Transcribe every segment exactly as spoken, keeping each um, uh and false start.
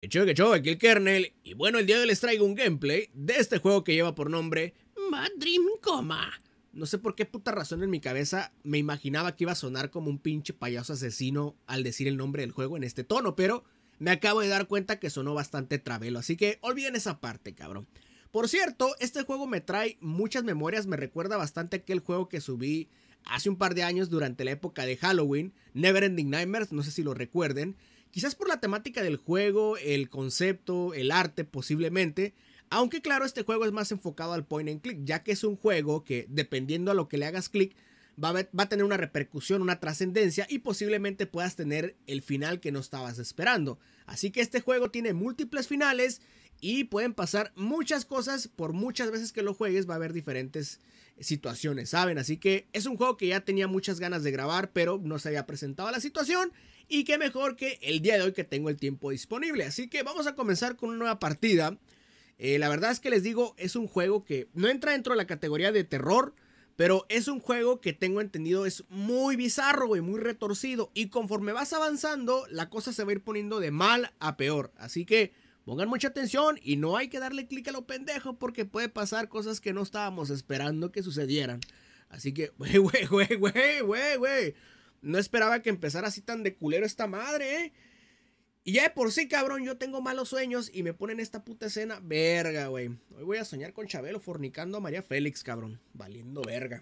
Que show, que show, aquí el kernel. Y bueno, el día de hoy les traigo un gameplay de este juego que lleva por nombre Bad Dream Coma. No sé por qué puta razón en mi cabeza me imaginaba que iba a sonar como un pinche payaso asesino al decir el nombre del juego en este tono, pero me acabo de dar cuenta que sonó bastante travelo, así que olviden esa parte, cabrón. Por cierto, este juego me trae muchas memorias, me recuerda bastante a aquel juego que subí hace un par de años durante la época de Halloween, Neverending Nightmares, no sé si lo recuerden. Quizás por la temática del juego, el concepto, el arte posiblemente, aunque claro, este juego es más enfocado al point and click, ya que es un juego que dependiendo a lo que le hagas clic, va a, ver, va a tener una repercusión, una trascendencia y posiblemente puedas tener el final que no estabas esperando. Así que este juego tiene múltiples finales y pueden pasar muchas cosas, por muchas veces que lo juegues va a haber diferentes situaciones, ¿saben? Así que es un juego que ya tenía muchas ganas de grabar, pero no se había presentado la situación. Y qué mejor que el día de hoy que tengo el tiempo disponible. Así que vamos a comenzar con una nueva partida. Eh, la verdad es que les digo, es un juego que no entra dentro de la categoría de terror, pero es un juego que tengo entendido es muy bizarro y muy retorcido. Y conforme vas avanzando, la cosa se va a ir poniendo de mal a peor. Así que pongan mucha atención y no hay que darle clic a lo pendejo porque puede pasar cosas que no estábamos esperando que sucedieran. Así que, güey, güey, güey, güey, güey, güey. No esperaba que empezara así tan de culero esta madre, ¿eh? Y ya de por sí, cabrón, yo tengo malos sueños y me ponen esta puta escena. Verga, güey. Hoy voy a soñar con Chabelo fornicando a María Félix, cabrón. Valiendo verga.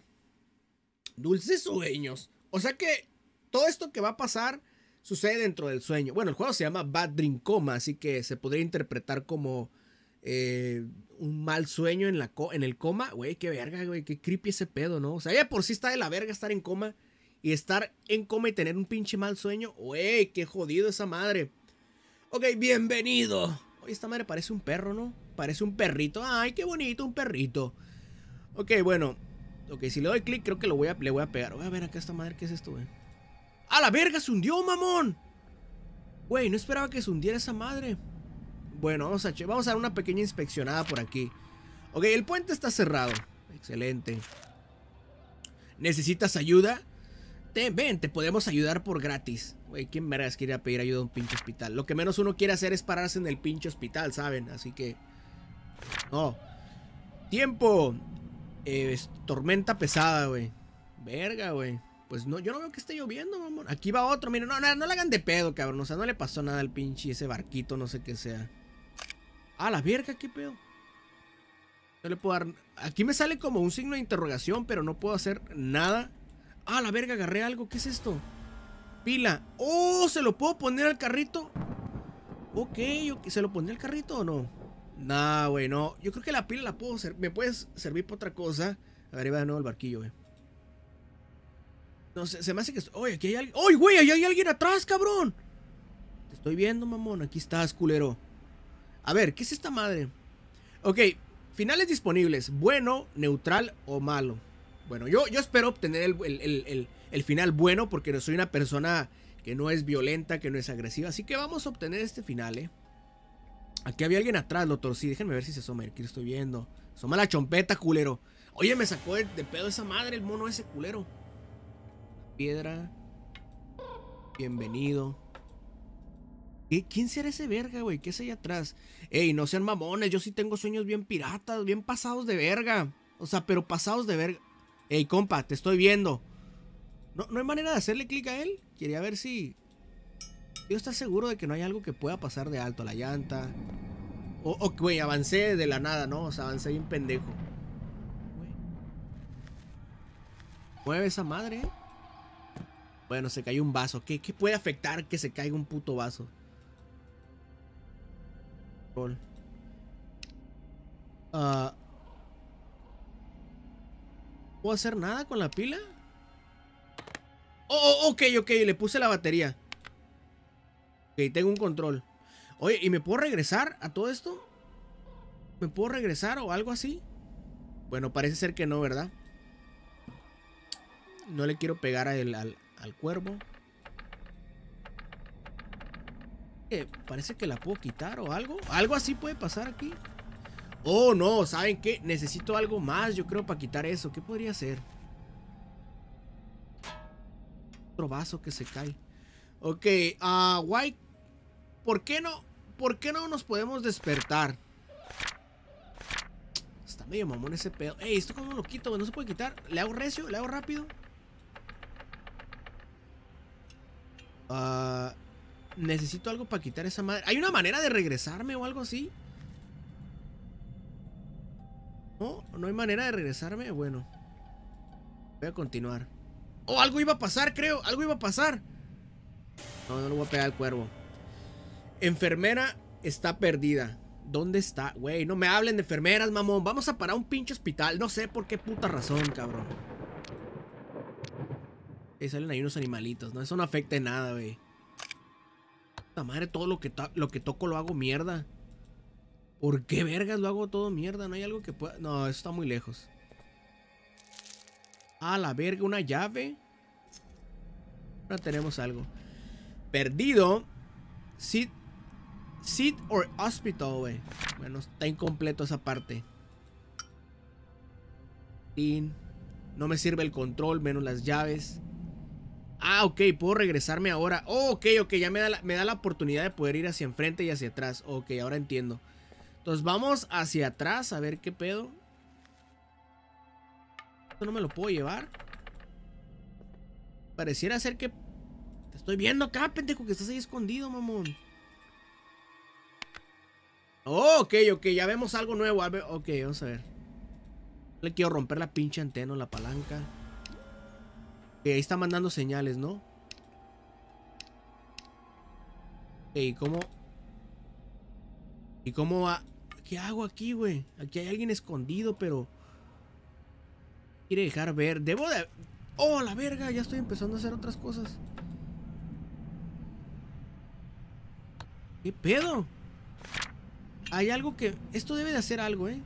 Dulces sueños. O sea que todo esto que va a pasar sucede dentro del sueño. Bueno, el juego se llama Bad Dream Coma, así que se podría interpretar como eh, un mal sueño en, la co en el coma. Güey, qué verga, güey. Qué creepy ese pedo, ¿no? O sea, ya de por sí está de la verga estar en coma. Y estar en coma y tener un pinche mal sueño. Güey, qué jodido esa madre. Ok, bienvenido. Oye, esta madre parece un perro, ¿no? Parece un perrito. Ay, qué bonito, un perrito. Ok, bueno. Ok, si le doy clic, creo que lo voy a, le voy a pegar. Voy a ver acá esta madre, ¿qué es esto, güey? ¡A la verga! ¡Se hundió, mamón! Güey, no esperaba que se hundiera esa madre. Bueno, vamos a, vamos a dar una pequeña inspeccionada por aquí. Ok, el puente está cerrado. Excelente. ¿Necesitas ayuda? Ten, ven, te podemos ayudar por gratis. Güey, ¿quién verás quiere pedir ayuda a un pinche hospital? Lo que menos uno quiere hacer es pararse en el pinche hospital, ¿saben? Así que... No. Tiempo. Eh, es tormenta pesada, güey. Verga, güey. Pues no, yo no veo que esté lloviendo, mamón. Aquí va otro, miren, no, no, no le hagan de pedo, cabrón. O sea, no le pasó nada al pinche ese barquito, no sé qué sea. Ah, la verga, qué pedo. No le puedo dar... Aquí me sale como un signo de interrogación, pero no puedo hacer nada. Ah, la verga, agarré algo. ¿Qué es esto? Pila. Oh, ¿se lo puedo poner al carrito? Ok, okay. ¿Se lo pondré al carrito o no? Nah, güey, no. Yo creo que la pila la puedo servir. ¿Me puedes servir para otra cosa? A ver, ahí va de nuevo el barquillo, güey. No sé, se me hace que... Oye, aquí hay alguien. ¡Oye, güey! Ahí hay alguien atrás, cabrón. Te estoy viendo, mamón. Aquí estás, culero. A ver, ¿qué es esta madre? Ok, finales disponibles. Bueno, neutral o malo. Bueno, yo, yo espero obtener el, el, el, el, el final bueno porque no soy una persona que no es violenta, que no es agresiva. Así que vamos a obtener este final, ¿eh? Aquí había alguien atrás, lo torcí. Déjenme ver si se asoma. Aquí lo estoy viendo. Asoma la chompeta, culero. Oye, me sacó de, de pedo esa madre, el mono ese, culero. Piedra. Bienvenido. ¿Qué? ¿Quién será ese verga, güey? ¿Qué es allá atrás? Ey, no sean mamones. Yo sí tengo sueños bien piratas, bien pasados de verga. O sea, pero pasados de verga. Ey, compa, te estoy viendo. ¿No, no hay manera de hacerle clic a él? Quería ver si... Quiero estar seguro de que no hay algo que pueda pasar de alto. La llanta. O, o güey, avancé de la nada, ¿no? O sea, avancé bien pendejo. Güey. Mueve esa madre, ¿eh? Bueno, se cayó un vaso. ¿Qué, qué puede afectar que se caiga un puto vaso? Uh, ¿Puedo hacer nada con la pila? Oh, oh, ok, ok, le puse la batería. Ok, tengo un control. Oye, ¿y me puedo regresar a todo esto? ¿Me puedo regresar o algo así? Bueno, parece ser que no, ¿verdad? No le quiero pegar a el, al, al cuervo. Eh, parece que la puedo quitar o algo. Algo así puede pasar aquí. Oh, no, ¿saben qué? Necesito algo más, yo creo, para quitar eso. ¿Qué podría ser? Otro vaso que se cae. Ok, uh, White. ¿Por qué no? ¿por qué no nos podemos despertar? Está medio mamón ese pedo. Ey, ¿esto cómo lo quito, güey? No se puede quitar. ¿Le hago recio? ¿Le hago rápido? Ah... Uh, necesito algo para quitar esa madre. ¿Hay una manera de regresarme o algo así? No, no hay manera de regresarme. Bueno, voy a continuar. Oh, algo iba a pasar, creo. Algo iba a pasar. No, no le voy a pegar al cuervo. Enfermera está perdida. ¿Dónde está? Güey, no me hablen de enfermeras, mamón. Vamos a parar un pinche hospital. No sé por qué puta razón, cabrón. Ahí salen ahí unos animalitos, ¿no? Eso no afecta en nada, güey. Puta madre, todo lo que, to lo que toco lo hago mierda. ¿Por qué vergas lo hago todo mierda? No hay algo que pueda... No, eso está muy lejos. Ah, la verga, una llave. Ahora tenemos algo. Perdido. Sit. Sit or hospital, güey. Bueno, está incompleto esa parte. No me sirve el control, menos las llaves. Ah, ok, puedo regresarme ahora. Oh, ok, ok, ya me da, la, me da la oportunidad de poder ir hacia enfrente y hacia atrás. Ok, ahora entiendo. Entonces vamos hacia atrás a ver qué pedo. Esto no me lo puedo llevar. Pareciera ser que... Te estoy viendo acá, pendejo, que estás ahí escondido, mamón. Oh, ok, ok, ya vemos algo nuevo. Ok, vamos a ver. Le quiero romper la pinche antena o la palanca. Ok, ahí está mandando señales, ¿no? Ok, ¿cómo? ¿Y cómo va? ¿Qué hago aquí, güey? Aquí hay alguien escondido, pero... Quiere dejar ver. Debo de... Oh, la verga, ya estoy empezando a hacer otras cosas. ¿Qué pedo? Hay algo que... Esto debe de hacer algo, ¿eh?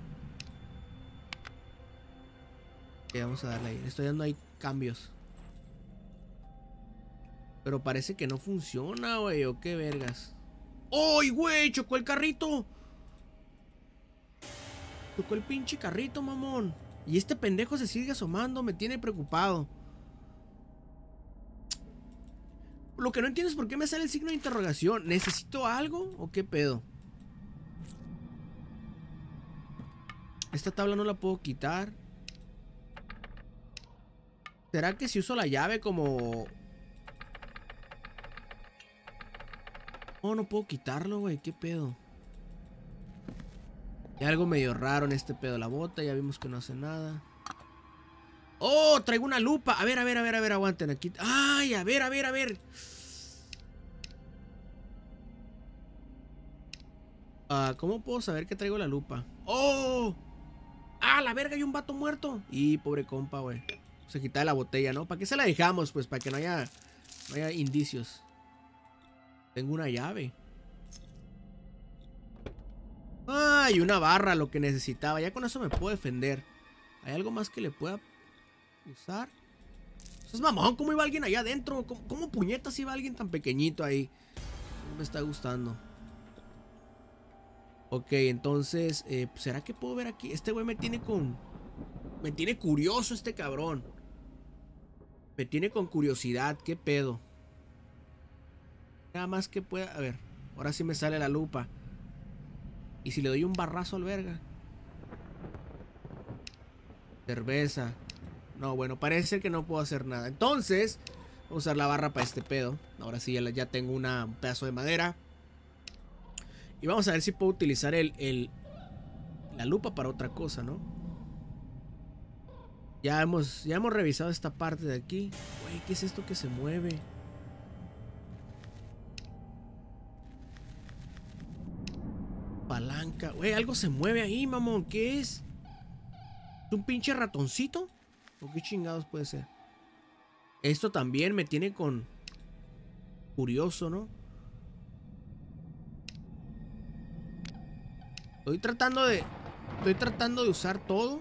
Ok, vamos a darle ahí. Estoy dando ahí cambios. Pero parece que no funciona, güey. ¿O qué vergas? ¡Ay, güey! ¡Chocó el carrito! Chocó el pinche carrito, mamón. Y este pendejo se sigue asomando. Me tiene preocupado. Lo que no entiendo es por qué me sale el signo de interrogación. ¿Necesito algo o qué pedo? Esta tabla no la puedo quitar. ¿Será que si uso la llave como... Oh, no puedo quitarlo, güey. ¿Qué pedo? Hay algo medio raro en este pedo. La bota, ya vimos que no hace nada. Oh, traigo una lupa. A ver, a ver, a ver, a ver, aguanten aquí. Ay, a ver, a ver, a ver. Uh, ¿Cómo puedo saber que traigo la lupa? Oh. Ah, la verga, hay un vato muerto. Y pobre compa, güey. Se quita la botella, ¿no? ¿Para qué se la dejamos? Pues para que no haya, no haya indicios. Tengo una llave. Ay, una barra, lo que necesitaba. Ya con eso me puedo defender. ¿Hay algo más que le pueda usar? Eso es mamón, ¿cómo iba alguien allá adentro? ¿Cómo, cómo puñetas iba alguien tan pequeñito ahí? No me está gustando. Ok, entonces, eh, ¿será que puedo ver aquí? Este güey me tiene con... Me tiene curioso este cabrón. Me tiene con curiosidad, ¿qué pedo? Nada más que pueda... A ver, ahora sí me sale la lupa. ¿Y si le doy un barrazo al verga? Cerveza. No, bueno, parece ser que no puedo hacer nada. Entonces, voy a usar la barra para este pedo. Ahora sí, ya, ya tengo una, un pedazo de madera. Y vamos a ver si puedo utilizar el, el, la lupa para otra cosa, ¿no? Ya hemos, ya hemos revisado esta parte de aquí. Güey, ¿qué es esto que se mueve? Palanca. Güey, algo se mueve ahí, mamón. ¿Qué es? ¿Es un pinche ratoncito? ¿O qué chingados puede ser? Esto también me tiene con... curioso, ¿no? Estoy tratando de... Estoy tratando de usar todo.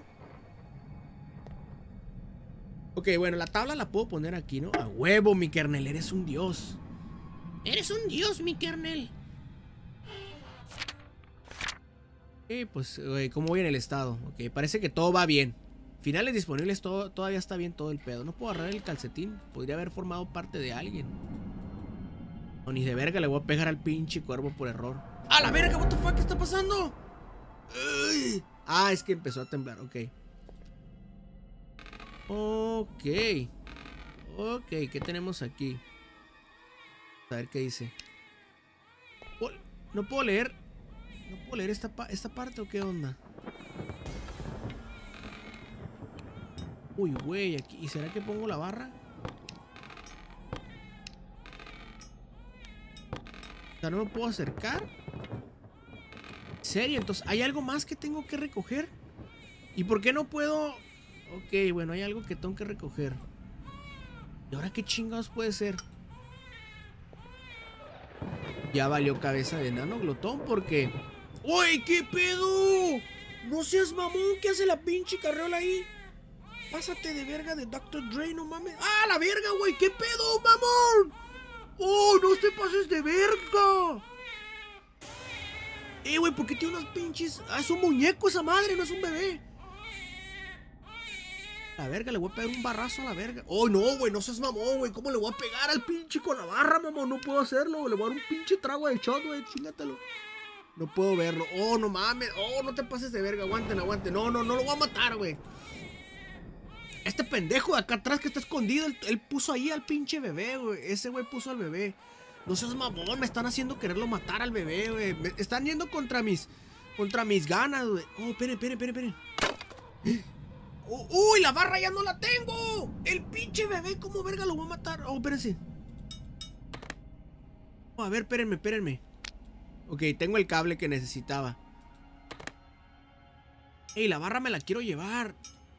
Ok, bueno, la tabla la puedo poner aquí, ¿no? A huevo, mi kernel, eres un dios. Eres un dios, mi kernel. Ok, pues, güey, ¿cómo voy en el estado? Ok, parece que todo va bien. Finales disponibles, todo, todavía está bien todo el pedo. No puedo agarrar el calcetín. Podría haber formado parte de alguien. O ni de verga le voy a pegar al pinche cuervo por error. ¡A la verga! ¿What the fuck? ¿Qué está pasando? Uy. Ah, es que empezó a temblar, ok. Ok. Ok, ¿qué tenemos aquí? A ver qué dice. Oh, no puedo leer. No puedo leer esta, pa esta parte o qué onda. Uy, güey, aquí. ¿Y será que pongo la barra? O sea, no me puedo acercar. ¿En serio? Entonces, ¿hay algo más que tengo que recoger? ¿Y por qué no puedo? Ok, bueno, hay algo que tengo que recoger. ¿Y ahora qué chingados puede ser? Ya valió cabeza de enano glotón porque... ¡Uy, qué pedo! No seas mamón, ¿qué hace la pinche carriola ahí? Pásate de verga de doctor Dre, no mames. ¡Ah, la verga, güey! ¿Qué pedo, mamón? ¡Oh, no te pases de verga! Eh, güey, ¿por qué tiene unos pinches? Ah, es un muñeco esa madre, no es un bebé. La verga, le voy a pegar un barrazo a la verga. Oh, no, güey, no seas mamón, güey. ¿Cómo le voy a pegar al pinche con la barra, mamón? No puedo hacerlo. Le voy a dar un pinche trago de shot, güey. Chingatelo. No puedo verlo. Oh, no mames. Oh, no te pases de verga. Aguanten, aguanten. No, no, no lo voy a matar, güey. Este pendejo de acá atrás que está escondido, él, él puso ahí al pinche bebé, güey. Ese güey puso al bebé. No seas mamón, me están haciendo quererlo matar al bebé, güey. Me están yendo contra mis... Contra mis ganas, güey. Oh, esperen, esperen, esperen, esperen. Oh, ¡uy! La barra ya no la tengo. El pinche bebé, ¿cómo verga lo voy a matar? Oh, espérense. Oh, a ver, espérenme, espérenme. Ok, tengo el cable que necesitaba. Ey, la barra me la quiero llevar.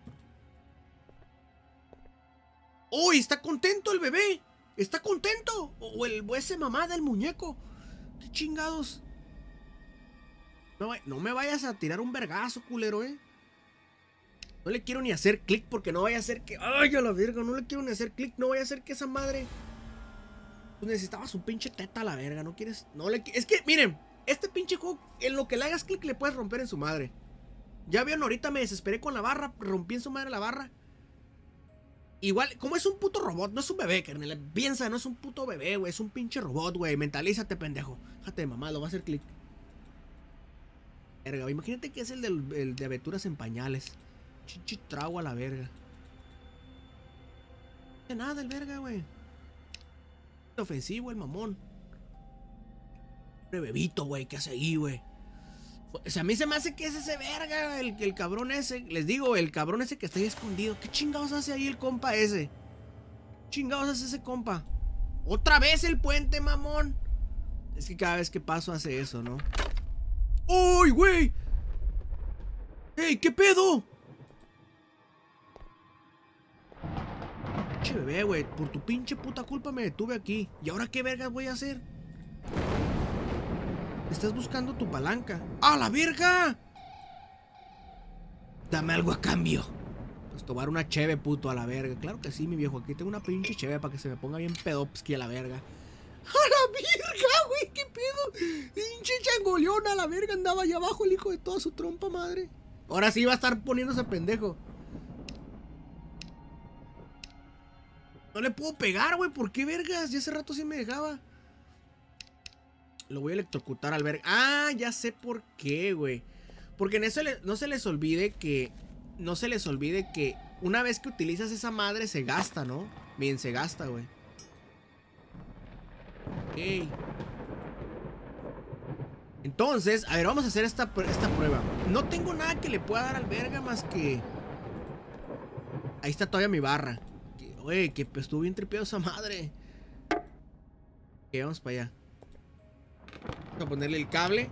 ¡Uy! Está contento el bebé. Está contento. O el ese mamá del muñeco. ¿Qué chingados? No, no me vayas a tirar un vergazo, culero, eh. No le quiero ni hacer clic porque no vaya a hacer que... ¡Ay, a la verga! No le quiero ni hacer clic. No vaya a hacer que esa madre... Pues necesitaba su pinche teta a la verga. No quieres... No le... Es que, miren. Este pinche juego, en lo que le hagas clic le puedes romper en su madre. Ya vieron, ahorita me desesperé con la barra. Rompí en su madre la barra. Igual, como es un puto robot, no es un bebé, carnal. Piensa, no es un puto bebé, güey. Es un pinche robot, güey. Mentalízate, pendejo. Déjate de mamá, lo va a hacer clic. Verga, imagínate que es el, del, el de aventuras en pañales. Chichi trago a la verga. No hace nada el verga, güey. Ofensivo el mamón. Pobre bebito, güey, ¿qué hace ahí, güey? O sea, a mí se me hace que es ese verga, el, el cabrón ese. Les digo, el cabrón ese que está ahí escondido. ¿Qué chingados hace ahí el compa ese? ¿Qué chingados hace ese compa? ¡Otra vez el puente, mamón! Es que cada vez que paso hace eso, ¿no? ¡Uy, güey! ¡Ey, qué pedo! Pinche bebé, güey. Por tu pinche puta culpa me detuve aquí. ¿Y ahora qué vergas voy a hacer? Estás buscando tu palanca. ¡Ah, la verga! Dame algo a cambio. Pues tomar una cheve, puto, a la verga. Claro que sí, mi viejo. Aquí tengo una pinche cheve para que se me ponga bien pedopski a la verga. ¡A la verga, güey! ¿Qué pedo? Pinche changoleón a la verga. Andaba allá abajo el hijo de toda su trompa madre. Ahora sí va a estar poniéndose pendejo. No le puedo pegar, güey. ¿Por qué vergas? Ya hace rato sí me dejaba. Lo voy a electrocutar al verga. Ah, ya sé por qué, güey. Porque en eso le, no se les olvide que... No se les olvide que una vez que utilizas esa madre se gasta, ¿no? Bien, se gasta, güey. Ok. Entonces, a ver, vamos a hacer esta, esta prueba. No tengo nada que le pueda dar al verga más que... Ahí está todavía mi barra. Güey, que pues, estuvo bien tripeado esa madre. Ok, vamos para allá. Vamos a ponerle el cable.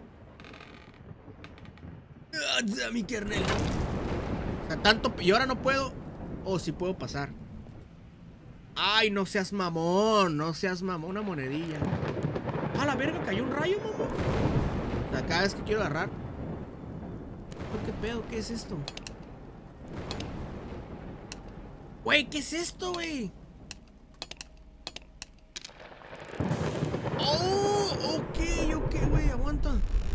¡Ah, mi kernel! O sea, tanto... Y ahora no puedo... Oh, sí puedo pasar. Ay, no seas mamón. No seas mamón, una monedilla. ¡Ah, la verga! Cayó un rayo, mamón. O sea, cada vez que quiero agarrar... Oh, ¿qué pedo? ¿Qué es esto? Güey, ¿qué es esto, güey? Oh, ok, ok, güey, aguanta.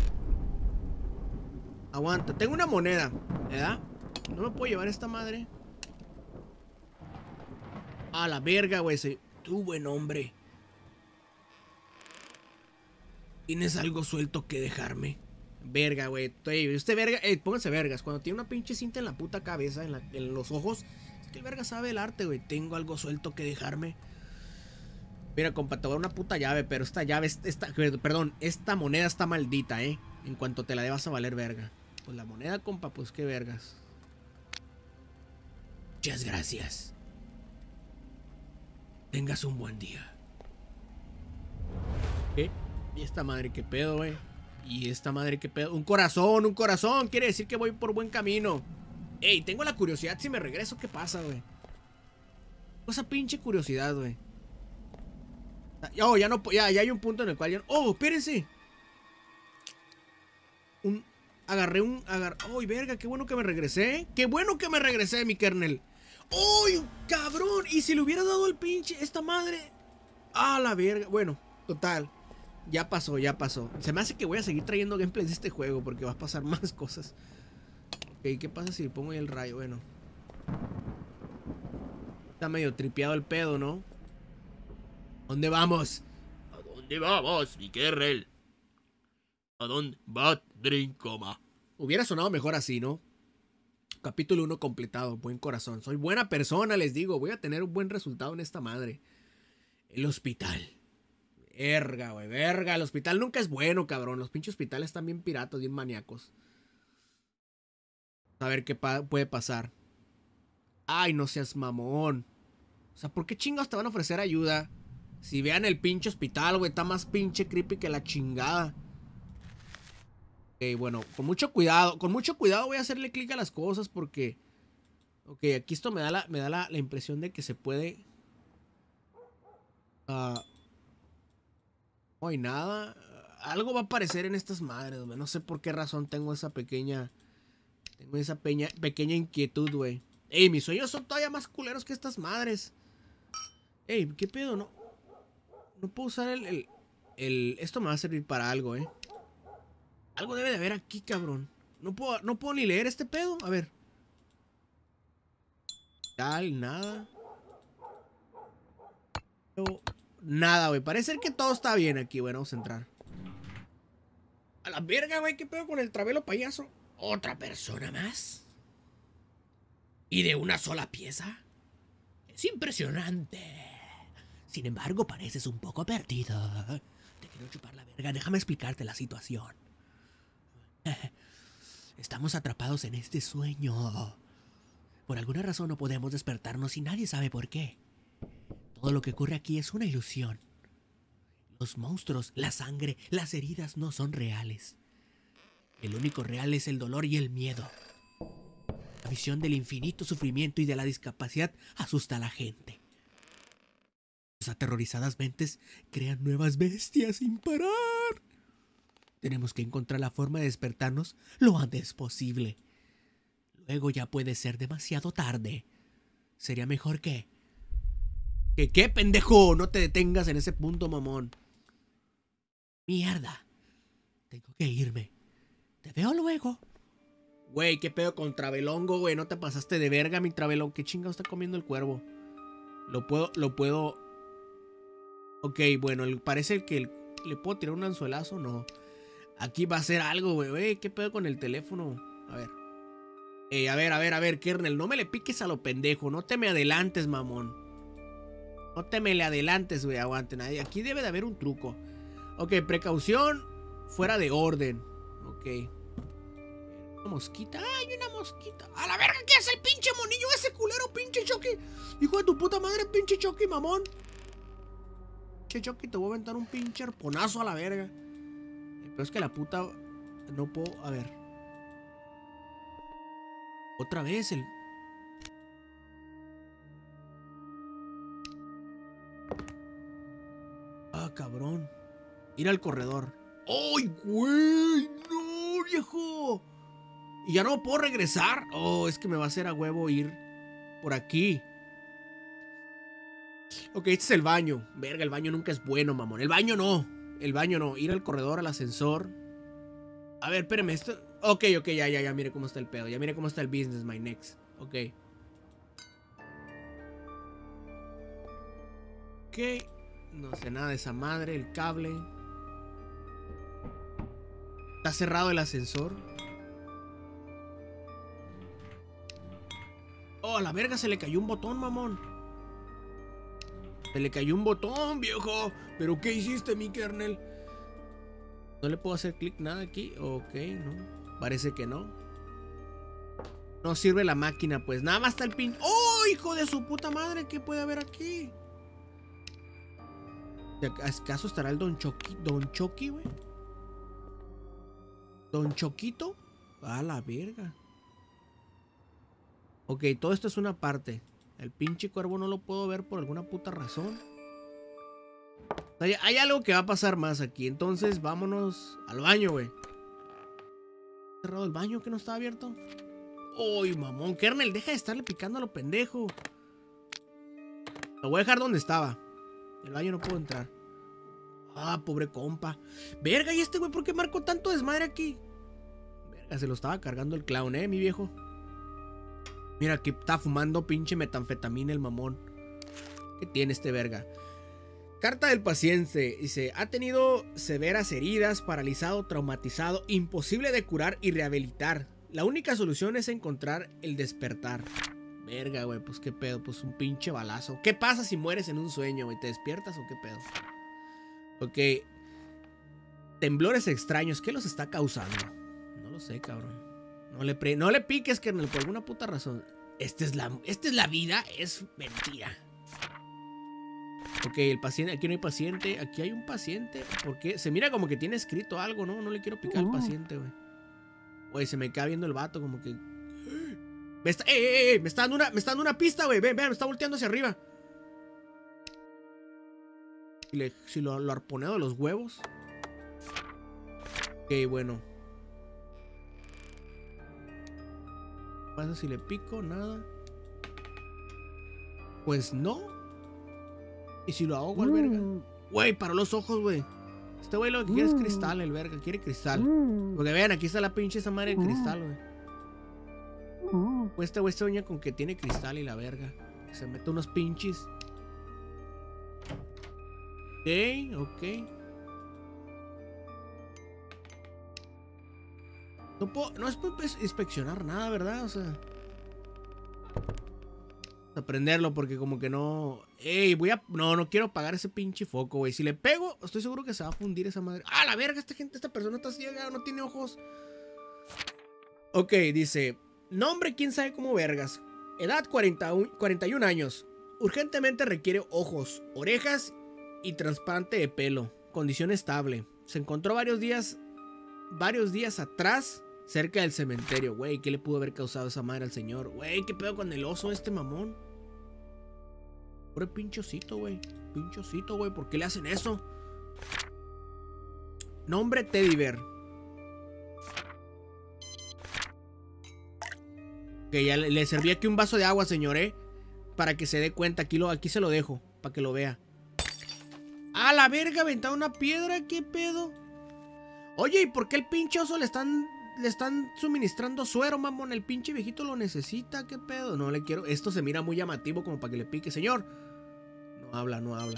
Aguanta, tengo una moneda, ¿verdad? No me puedo llevar esta madre. A la verga, güey. Tú, buen hombre. ¿Tienes algo suelto que dejarme? Verga, güey. Este verga, eh, pónganse vergas. Cuando tiene una pinche cinta en la puta cabeza, en, la, en los ojos, es que el verga sabe el arte, güey. Tengo algo suelto que dejarme. Mira, compa, te voy a dar una puta llave, pero esta llave, esta, perdón, esta moneda está maldita, eh. En cuanto te la debas a valer verga. Pues la moneda, compa, pues qué vergas. Muchas gracias. Tengas un buen día. ¿Qué? ¿Y esta madre qué pedo, güey? ¿Y esta madre qué pedo? Un corazón, un corazón. Quiere decir que voy por buen camino. Ey, tengo la curiosidad. Si me regreso, ¿qué pasa, güey? Esa pinche curiosidad, güey. Oh, ya no, ya, ya hay un punto en el cual ya... Oh, espérense. Un... Agarré un... Agar... ¡Ay, verga! ¡Qué bueno que me regresé! ¡Qué bueno que me regresé, mi kernel! ¡Ay, cabrón! ¿Y si le hubiera dado el pinche... esta madre? ¡Ah, la verga! Bueno, total. Ya pasó, ya pasó. Se me hace que voy a seguir trayendo gameplays de este juego porque va a pasar más cosas. Ok, ¿qué pasa si le pongo ahí el rayo? Bueno. Está medio tripeado el pedo, ¿no? ¿Dónde vamos? ¿A dónde vamos, mi kernel? ¿A dónde va Dream Coma? Hubiera sonado mejor así, ¿no? Capítulo uno completado, buen corazón. Soy buena persona, les digo. Voy a tener un buen resultado en esta madre. El hospital. Verga, güey, verga. El hospital nunca es bueno, cabrón. Los pinches hospitales están bien piratas, bien maníacos. A ver qué pa puede pasar. Ay, no seas mamón. O sea, ¿por qué chingados te van a ofrecer ayuda? Si vean el pinche hospital, güey, está más pinche creepy que la chingada. Ok, bueno, con mucho cuidado. Con mucho cuidado voy a hacerle clic a las cosas porque... Ok, aquí esto me da la, me da la, la impresión de que se puede... Uh, no hay nada. Algo va a aparecer en estas madres, güey. No sé por qué razón tengo esa pequeña... Tengo esa peña, pequeña inquietud, güey. Ey, mis sueños son todavía más culeros que estas madres. Ey, ¿qué pedo? No, no puedo usar el, el, el... Esto me va a servir para algo, eh. Algo debe de haber aquí, cabrón. No puedo, no puedo ni leer este pedo. A ver. Tal, nada. Pero, nada, güey. Parece que todo está bien aquí. Bueno, vamos a entrar. A la verga, güey. ¿Qué pedo con el Travelo payaso? ¿Otra persona más? ¿Y de una sola pieza? Es impresionante. Sin embargo, pareces un poco perdido. Te quiero chupar la verga. Déjame explicarte la situación. Estamos atrapados en este sueño. Por alguna razón no podemos despertarnos y nadie sabe por qué. Todo lo que ocurre aquí es una ilusión. Los monstruos, la sangre, las heridas no son reales. El único real es el dolor y el miedo. La visión del infinito sufrimiento y de la discapacidad asusta a la gente. Las aterrorizadas mentes crean nuevas bestias sin parar. Tenemos que encontrar la forma de despertarnos lo antes posible. Luego ya puede ser demasiado tarde. Sería mejor que... ¿Que qué, pendejo? No te detengas en ese punto, mamón. Mierda. Tengo que irme. Te veo luego. Güey, ¿qué pedo con Travelongo, güey? No te pasaste de verga, mi Travelongo. ¿Qué chingado está comiendo el cuervo? Lo puedo... Lo puedo... Ok, bueno, parece que el... ¿Le puedo tirar un anzuelazo? No. Aquí va a ser algo, güey. Güey, ¿qué pedo con el teléfono? A ver. Ey, a ver, a ver, a ver, kernel. No me le piques a lo pendejo. No te me adelantes, mamón. No te me le adelantes, güey. Aguanten. Aquí debe de haber un truco. Ok, precaución. Fuera de orden. Ok. Una mosquita. ¡Ay, una mosquita! ¡A la verga! ¿Qué hace el pinche monillo ese culero, pinche Chucky? Hijo de tu puta madre, pinche Chucky, mamón. Pinche Chucky, te voy a aventar un pinche arponazo a la verga. Pero es que la puta... No puedo... A ver. Otra vez el... Ah, cabrón. Ir al corredor. ¡Ay, güey! ¡No, viejo! ¿Y ya no puedo regresar? Oh, es que me va a hacer a huevo ir por aquí. Ok, este es el baño. Verga, el baño nunca es bueno, mamón. El baño no. El baño no. Ir al corredor, al ascensor. A ver, espérame. Esto... Ok, ok, ya, ya, ya. Mire cómo está el pedo. Ya mire cómo está el business, my next. Ok. Ok. No sé nada de esa madre. El cable. Está cerrado el ascensor. Oh, a la verga, se le cayó un botón, mamón. Se le cayó un botón, viejo. ¿Pero qué hiciste, mi kernel? ¿No le puedo hacer clic nada aquí? Ok, no. Parece que no. No sirve la máquina, pues. Nada más está el pin. ¡Oh, hijo de su puta madre! ¿Qué puede haber aquí? ¿Acaso estará el Don Choqui? ¿Don Choqui, güey? ¿Don Choquito? A la verga. Ok, todo esto es una parte. El pinche cuervo no lo puedo ver por alguna puta razón. Hay, hay algo que va a pasar más aquí. Entonces vámonos al baño, güey. ¿Cerrado el baño que no estaba abierto? Uy, mamón, kernel, deja de estarle picando a lo pendejo. Lo voy a dejar donde estaba. El baño no puedo entrar. Ah, pobre compa. Verga, ¿y este güey por qué marcó tanto desmadre aquí? Verga, se lo estaba cargando el clown, eh, mi viejo. Mira, aquí está fumando pinche metanfetamina el mamón. ¿Qué tiene este verga? Carta del paciente. Dice, ha tenido severas heridas, paralizado, traumatizado, imposible de curar y rehabilitar. La única solución es encontrar el despertar. Verga, güey, pues qué pedo, pues un pinche balazo. ¿Qué pasa si mueres en un sueño, güey? ¿Te despiertas o qué pedo? Ok. Temblores extraños, ¿qué los está causando? No lo sé, cabrón. No le, pre no le piques, kernel, por alguna puta razón. Esta es la, esta es la vida, es mentira. Ok, el paciente, aquí no hay paciente, aquí hay un paciente. ¿Por qué? Se mira como que tiene escrito algo, ¿no? No le quiero picar al paciente, güey. Güey, se me queda viendo el vato como que... Me está, ey, ey, ey, me está dando una, me está dando una pista, güey. Ven, ven, me está volteando hacia arriba. Si, le, si lo, lo arponeo de los huevos. Ok, bueno. ¿Qué pasa si le pico? Nada. Pues no. ¿Y si lo ahogo al verga? Güey, paró los ojos, güey. Este güey lo que quiere es cristal, el verga. Quiere cristal. Porque vean, aquí está la pinche esa madre de cristal, güey. Pues este güey sueña con que tiene cristal y la verga. Se mete unos pinches. Ok, ok. No puedo, no es para inspeccionar nada, ¿verdad? O sea, aprenderlo porque como que no. Ey, voy a. No, no quiero apagar ese pinche foco, güey. Si le pego, estoy seguro que se va a fundir esa madre. ¡Ah, la verga! Esta gente, esta persona está ciega, no tiene ojos. Ok, dice. Nombre, quién sabe cómo vergas. Edad cuarenta, cuarenta y un años. Urgentemente requiere ojos, orejas y trasplante de pelo. Condición estable. Se encontró varios días. Varios días atrás. Cerca del cementerio. Güey, ¿qué le pudo haber causado esa madre al señor? Güey, ¿qué pedo con el oso este mamón? Pobre pinchocito, güey. Pinchocito, güey. ¿Por qué le hacen eso? Nombre, Teddy Bear. Que ya le, le serví aquí un vaso de agua, señor, ¿eh? Para que se dé cuenta. Aquí, lo, aquí se lo dejo. Para que lo vea. ¡Ah, la verga! ¿Aventado una piedra? ¿Qué pedo? Oye, ¿y por qué el pinche oso le están... Le están suministrando suero, mamón? El pinche viejito lo necesita. ¿Qué pedo? No le quiero... Esto se mira muy llamativo como para que le pique. Señor. No habla, no habla.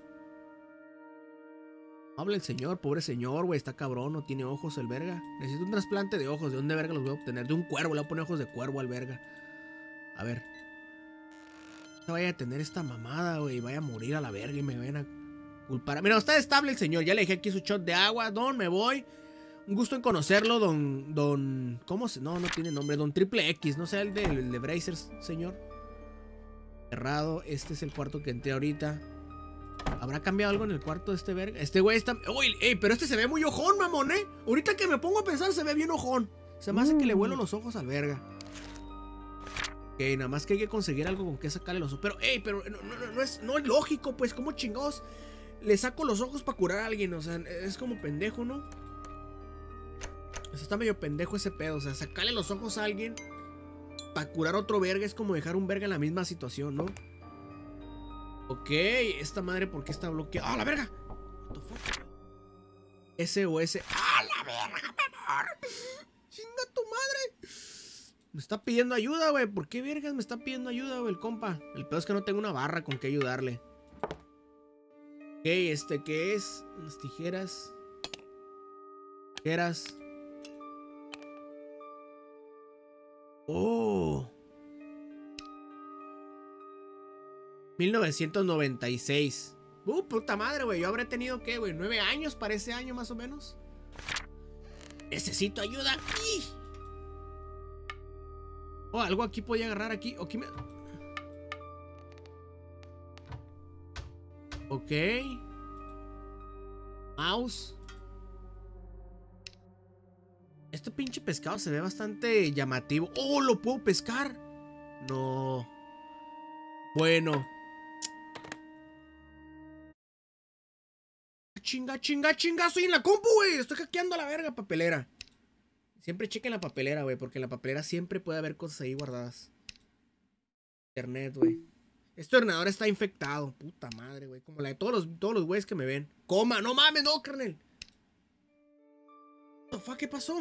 No habla el señor. Pobre señor, güey. Está cabrón. No tiene ojos el verga. Necesito un trasplante de ojos. ¿De dónde verga los voy a obtener? De un cuervo. Le voy a poner ojos de cuervo al verga. A ver. No vaya a tener esta mamada, güey. Vaya a morir a la verga y me vayan a culpar. Mira, está estable el señor. Ya le dejé aquí su shot de agua. Don, me voy. Un gusto en conocerlo, don... Don... ¿Cómo se...? No, no tiene nombre. Don Triple X. No sé, el de, el de Brazers, señor. Cerrado. Este es el cuarto que entré ahorita. ¿Habrá cambiado algo en el cuarto de este verga? Este güey está... Uy, ey, pero este se ve muy ojón, mamón, ¿eh? Ahorita que me pongo a pensar, se ve bien ojón. Se me hace que le vuelo los ojos al verga. Ok, nada más que hay que conseguir algo con que sacarle los ojos. Pero, ey, pero no, no, no, es, no es lógico, pues. ¿Cómo chingados le saco los ojos para curar a alguien? O sea, es como pendejo, ¿no? O sea, está medio pendejo ese pedo. O sea, sacarle los ojos a alguien para curar a otro verga es como dejar un verga en la misma situación, ¿no? Ok, esta madre, ¿por qué está bloqueada? ¡Ah, la verga! What the fuck? S O S. ¡Ah, la verga, menor! ¡Chinga tu madre! Me está pidiendo ayuda, güey. ¿Por qué vergas me está pidiendo ayuda, güey, el compa? El pedo es que no tengo una barra con que ayudarle. Ok, este, ¿qué es? Unas tijeras. Tijeras. mil novecientos noventa y seis. Uh, puta madre, güey. Yo habré tenido, ¿qué, güey? ¿Nueve años para ese año más o menos? Necesito ayuda. ¡Ih! Oh, algo aquí podía agarrar aquí. Aquí me... Ok. Mouse. Este pinche pescado se ve bastante llamativo. ¡Oh, lo puedo pescar! No. Bueno. Chinga, chinga, chinga. Estoy en la compu, güey. Estoy hackeando a la verga, papelera. Siempre chequen la papelera, güey. Porque en la papelera siempre puede haber cosas ahí guardadas. Internet, güey. Este ordenador está infectado. Puta madre, güey. Como la de todos los, todos los güeyes que me ven. Coma, no mames, no, carnal. What the fuck, ¿qué pasó?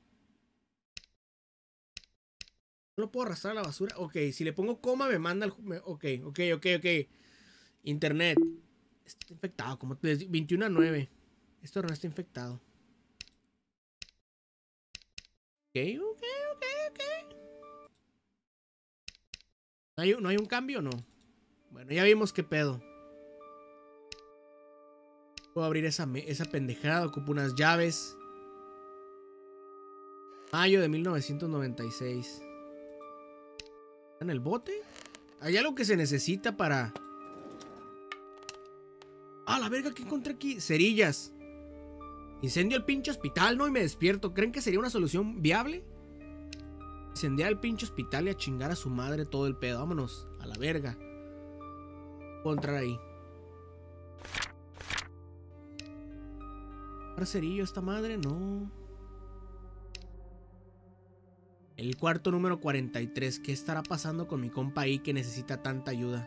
No lo puedo arrastrar a la basura. Ok, si le pongo coma me manda el... Me, ok, ok, ok, ok. Internet. Está infectado, como veintiuno a nueve. Este ordenador está infectado. Ok, ok, ok, ok. ¿No hay, ¿no hay un cambio o no? Bueno, ya vimos qué pedo. Puedo abrir esa, esa pendejada. Ocupo unas llaves. Mayo de mil novecientos noventa y seis. ¿En el bote? Hay algo que se necesita para... Ah, la verga, ¿qué encontré aquí? Cerillas. Incendio el pinche hospital, ¿no? Y me despierto. ¿Creen que sería una solución viable? Incendiar el pinche hospital y a chingar a su madre todo el pedo. Vámonos, a la verga. Puedo entrar ahí. ¿Para cerillo esta madre? No. El cuarto número cuarenta y tres. ¿Qué estará pasando con mi compa ahí que necesita tanta ayuda?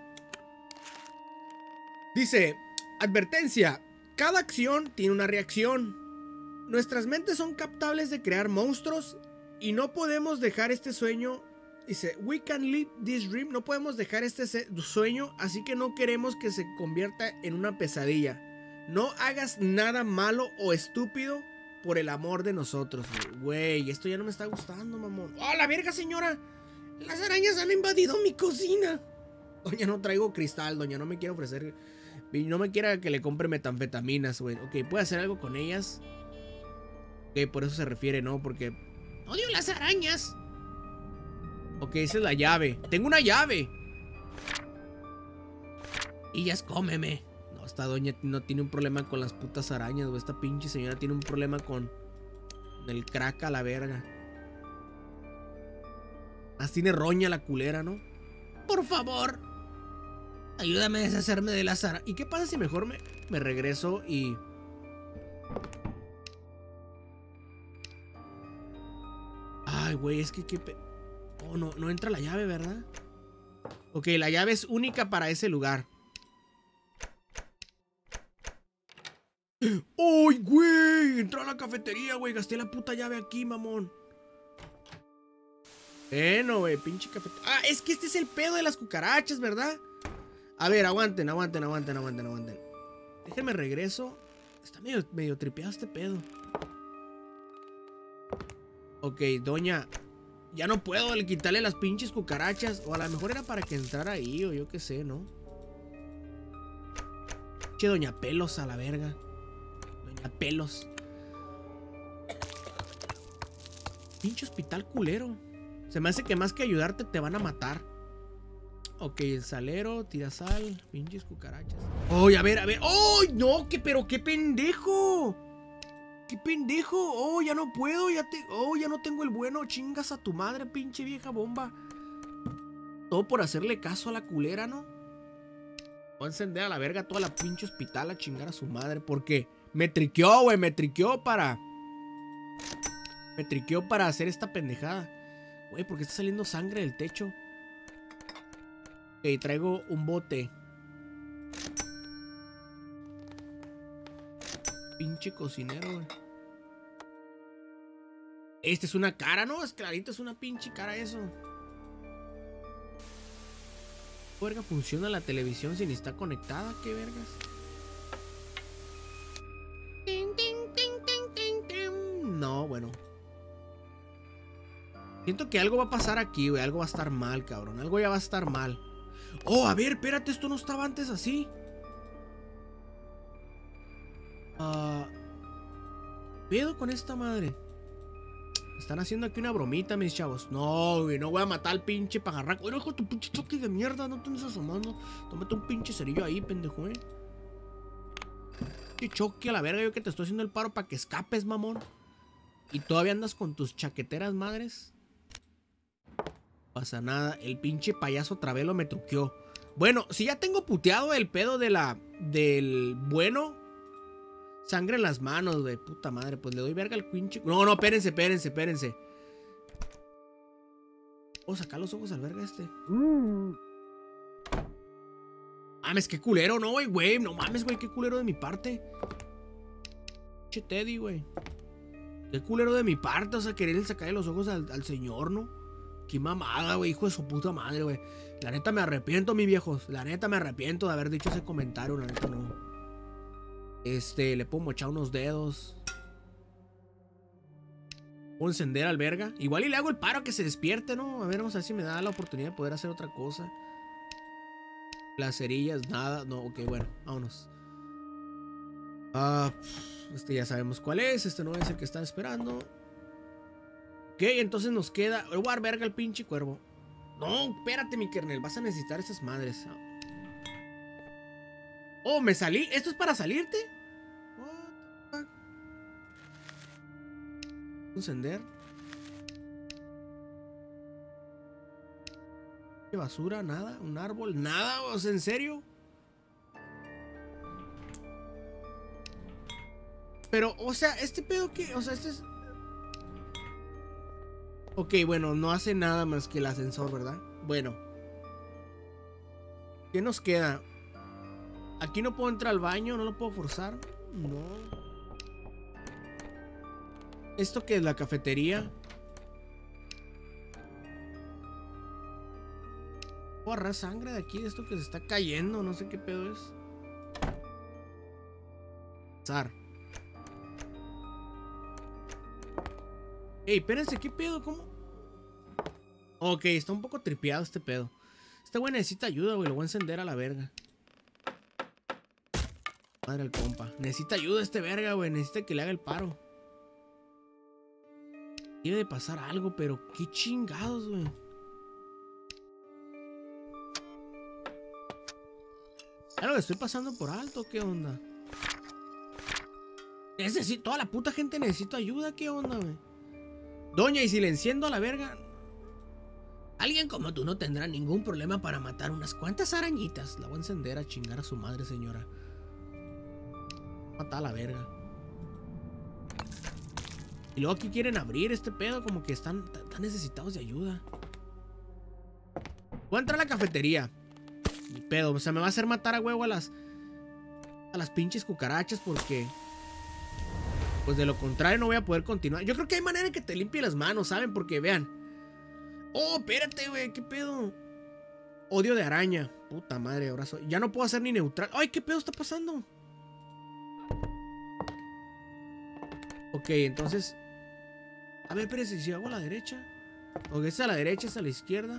Dice, advertencia. Cada acción tiene una reacción. Nuestras mentes son captables de crear monstruos y no podemos dejar este sueño. Dice, we can live this dream. No podemos dejar este sueño, así que no queremos que se convierta en una pesadilla. No hagas nada malo o estúpido por el amor de nosotros. Güey, esto ya no me está gustando, mamón. ¡Oh, la verga, señora! Las arañas han invadido mi cocina. Doña, no traigo cristal, doña, no me quiere ofrecer... No me quiera que le compre metanfetaminas, güey. Ok, ¿puede hacer algo con ellas? Ok, por eso se refiere, ¿no? Porque... ¡odio las arañas! Ok, esa es la llave. ¡Tengo una llave! Y ya es cómeme. No, esta doña no tiene un problema con las putas arañas, güey. Esta pinche señora tiene un problema con... el crack a la verga. Más tiene roña la culera, ¿no? Por favor, ayúdame a deshacerme de las arañas. ¿Y qué pasa si mejor me, me regreso y... Ay, güey, es que... ¿qué pe... Oh, no, no entra la llave, ¿verdad? Ok, la llave es única para ese lugar. ¡Ay, güey! Entró a la cafetería, güey. Gasté la puta llave aquí, mamón. Bueno, güey, pinche cafetería. Ah, es que este es el pedo de las cucarachas, ¿verdad? A ver, aguanten, aguanten, aguanten, aguanten, aguanten. Déjenme regreso. Está medio, medio tripeado este pedo. Ok, doña. Ya no puedo quitarle las pinches cucarachas. O a lo mejor era para que entrara ahí, o yo qué sé, ¿no? Che, doña Pelos a la verga. Doña Pelos. Pinche hospital culero. Se me hace que más que ayudarte te van a matar. Ok, el salero, tira sal, pinches cucarachas. ¡Oy, a ver, a ver! ¡Oh, no! ¿Qué, pero qué pendejo! ¡Qué pendejo! ¡Oh, ya no puedo! Ya te, ¡Oh, ya no tengo el bueno! ¡Chingas a tu madre, pinche vieja bomba! Todo por hacerle caso a la culera, ¿no? Voy a encender a la verga toda la pinche hospital a chingar a su madre. Porque me triqueó, güey. Me triqueó para... Me triqueó para hacer esta pendejada. Güey, ¿por qué está saliendo sangre del techo? Ok, traigo un bote. Pinche cocinero, güey. Esta es una cara, ¿no? Es clarito, es una pinche cara eso. ¿Qué verga funciona la televisión si ni está conectada? ¿Qué vergas? No, bueno. Siento que algo va a pasar aquí, güey. Algo va a estar mal, cabrón. Algo ya va a estar mal. Oh, a ver, espérate, esto no estaba antes así. Ah... Uh, ¿Pedo con esta madre? Están haciendo aquí una bromita, mis chavos. No, güey, no voy a matar al pinche pajarraco. Oye, hijo de tu pinche choque de mierda, no te andes asomando. Tómate un pinche cerillo ahí, pendejo, eh. Pinche choque a la verga, yo que te estoy haciendo el paro para que escapes, mamón. Y todavía andas con tus chaqueteras madres. No pasa nada, el pinche payaso Travelo me truqueó. Bueno, si ya tengo puteado el pedo de la... del bueno... Sangre en las manos, güey. Puta madre, pues le doy verga al pinche. No, no, espérense, espérense, espérense. Oh, sacar los ojos al verga este. Mm. Mames, qué culero, no, güey, güey. No mames, güey, qué culero de mi parte. Pinche Teddy, güey. Qué culero de mi parte, o sea, querer sacarle los ojos al, al señor, ¿no? Qué mamada, güey, hijo de su puta madre, güey. La neta me arrepiento, mis viejos. La neta me arrepiento de haber dicho ese comentario, la neta no. Este, le puedo mochar unos dedos. Puedo encender al verga. Igual y le hago el paro a que se despierte, ¿no? A ver, vamos a ver si me da la oportunidad de poder hacer otra cosa. Las cerillas, nada. No, ok, bueno, vámonos. Ah, este ya sabemos cuál es. Este no es el que están esperando. Ok, entonces nos queda... Voy a dar verga al pinche cuervo. No, espérate, mi kernel. Vas a necesitar esas madres. Oh, me salí. ¿Esto es para salirte? What the fuck? Encender. ¿Qué basura? Nada. Un árbol. Nada. O sea, ¿en serio? Pero, o sea, este pedo que... O sea, este es... Ok, bueno, no hace nada más que el ascensor, ¿verdad? Bueno. ¿Qué nos queda? Aquí no puedo entrar al baño, no lo puedo forzar. No. ¿Esto qué es? La cafetería. Puedo agarrar sangre de aquí, de esto que se está cayendo. No sé qué pedo es. Zar. Ey, espérense, ¿qué pedo? ¿Cómo? Ok, está un poco tripeado este pedo. Este güey necesita ayuda, güey. Lo voy a encender a la verga. Madre el compa. Necesita ayuda este verga, güey. Necesita que le haga el paro. Debe de pasar algo, pero qué chingados, güey. Claro, estoy pasando por alto. ¿Qué onda? Necesito... Toda la puta gente necesita ayuda. ¿Qué onda, güey? Doña, ¿y si le enciendo a la verga? Alguien como tú no tendrá ningún problema para matar unas cuantas arañitas. La voy a encender a chingar a su madre, señora. Matar a la verga. Y luego aquí quieren abrir este pedo. Como que están, están necesitados de ayuda. Voy a entrar a la cafetería. Ni pedo, o sea, me va a hacer matar a huevo a las A las pinches cucarachas. Porque pues de lo contrario no voy a poder continuar. Yo creo que hay manera en que te limpie las manos, ¿saben? Porque vean. Oh, espérate, güey, qué pedo. Odio de araña. Puta madre, ahora soy... Ya no puedo hacer ni neutral. Ay, qué pedo está pasando. Ok, entonces... A ver, espérense, si hago a la derecha. Ok, es a la derecha, es a la izquierda.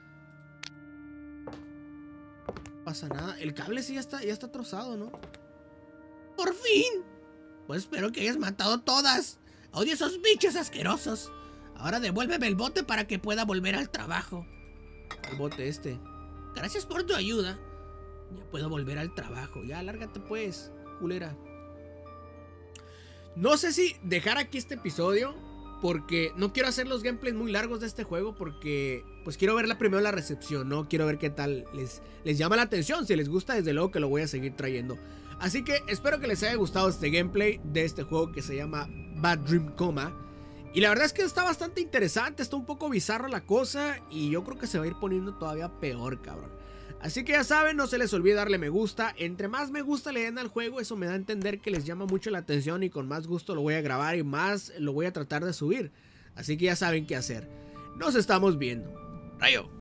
No pasa nada. El cable sí ya está, ya está trozado, ¿no? ¡Por fin! Pues espero que hayas matado todas. Odio esos bichos asquerosos. Ahora devuélveme el bote para que pueda volver al trabajo. El bote este. Gracias por tu ayuda. Ya puedo volver al trabajo. Ya, lárgate pues, culera. No sé si dejar aquí este episodio, porque no quiero hacer los gameplays muy largos de este juego, porque pues quiero ver la, primero la recepción, ¿no? Quiero ver qué tal les, les llama la atención. Si les gusta, desde luego que lo voy a seguir trayendo. Así que espero que les haya gustado este gameplay de este juego que se llama Bad Dream Coma. Y la verdad es que está bastante interesante, está un poco bizarra la cosa y yo creo que se va a ir poniendo todavía peor, cabrón. Así que ya saben, no se les olvide darle me gusta. Entre más me gusta le den al juego, eso me da a entender que les llama mucho la atención y con más gusto lo voy a grabar y más lo voy a tratar de subir. Así que ya saben qué hacer. Nos estamos viendo. Rayo.